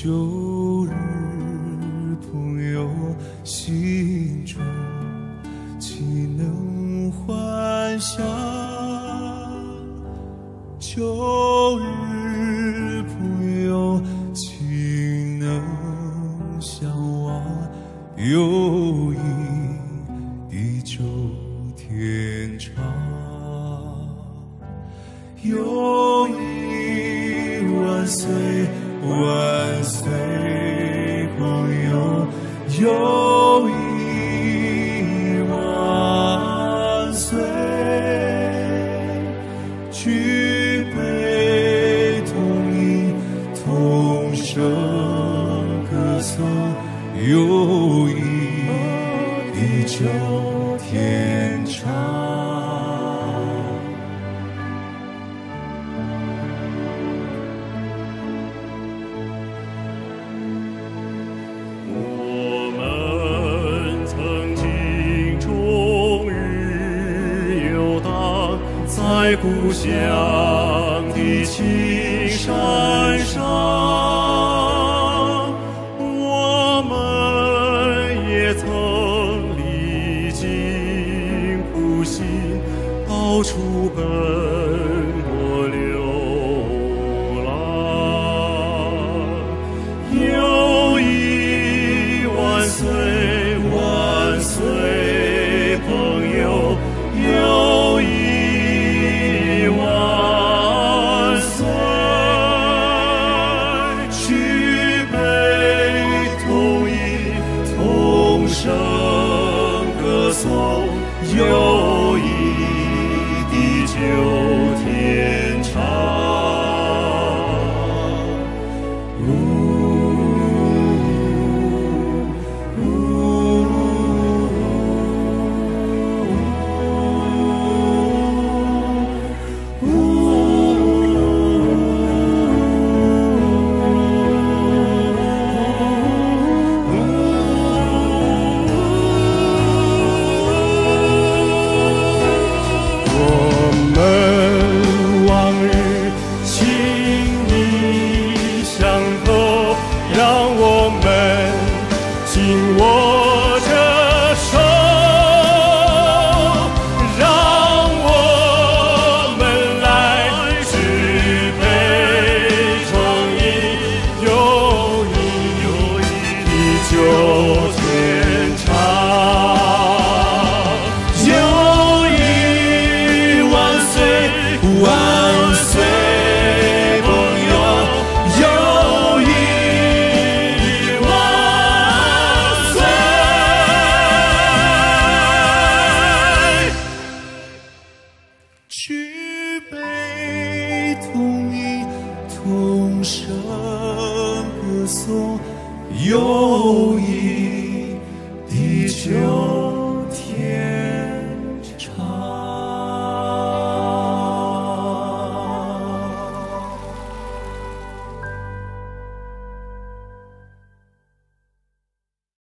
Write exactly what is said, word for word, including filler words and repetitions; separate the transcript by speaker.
Speaker 1: 旧日朋友心中，岂能幻想？旧日朋友，岂能相忘？友谊地久天长，友谊万岁万岁，朋友，友谊万岁。举杯同饮，同声歌颂，友谊地久天长。
Speaker 2: 在故乡的青山上，我们也曾历经苦辛，到处奔波流浪。友谊万岁万岁，朋友，友谊友谊地久天长。紧握着手，让我们来举杯畅饮，友谊地久天长。友谊万岁万岁，朋友，友谊举杯同饮，同声歌颂，友谊